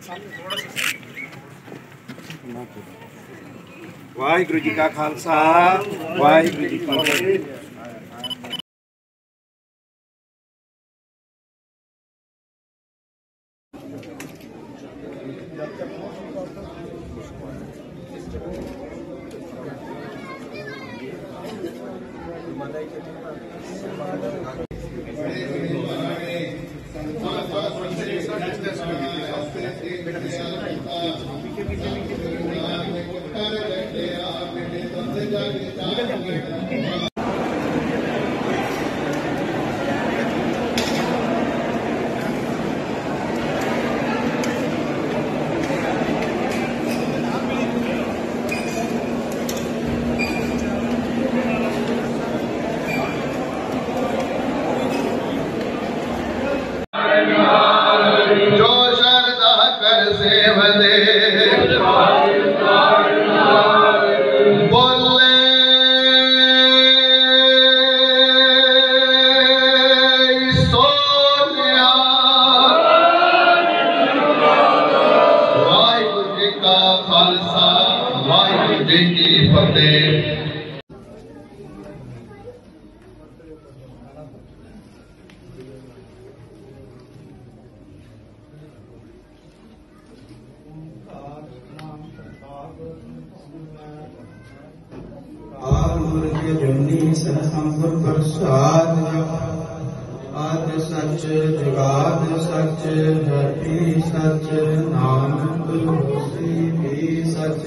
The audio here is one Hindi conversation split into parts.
वाहिगुरु जी का खालसा वाहिगुरु जी की फतेह। आद सच जुगाद सच धरती सच नानक होसी भी सच।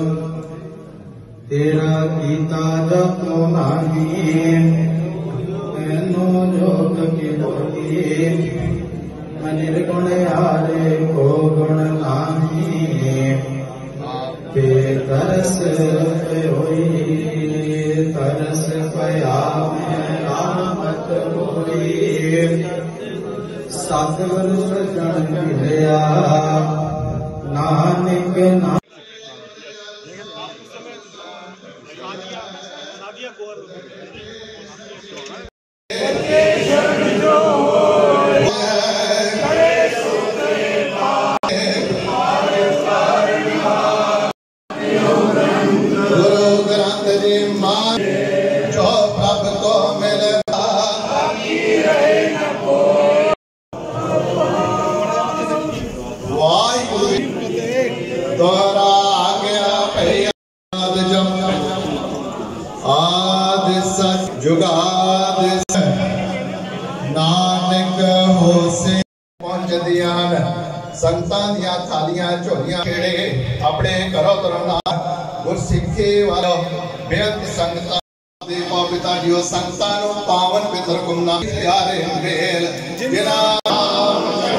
तेरा गीता जपो नामी मैनो जोग की बोली निर्गुण यारे को गुण नामी ते तरस होई तरस पया रामत होई सतगुरु सजन मिलिया नानक नाम जुगाद नानक होसे पहुंचदियां संगतां दियां थालियां झोलियां खेड़े अपने घरों तरना गुरसिखे वालो बेअंत संगतां दे पिता जीओ संगतां नु पावन पितर गुमना प्यारे मेल जिना